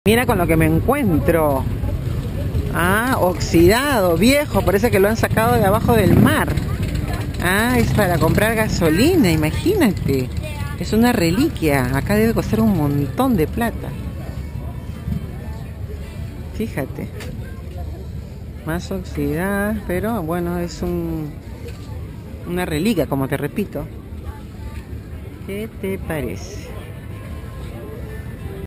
Mira con lo que me encuentro. Ah, oxidado, viejo, parece que lo han sacado de abajo del mar. Ah, es para comprar gasolina, imagínate. Es una reliquia, acá debe costar un montón de plata. Fíjate. Más oxidada, pero bueno, es una reliquia, como te repito. ¿Qué te parece?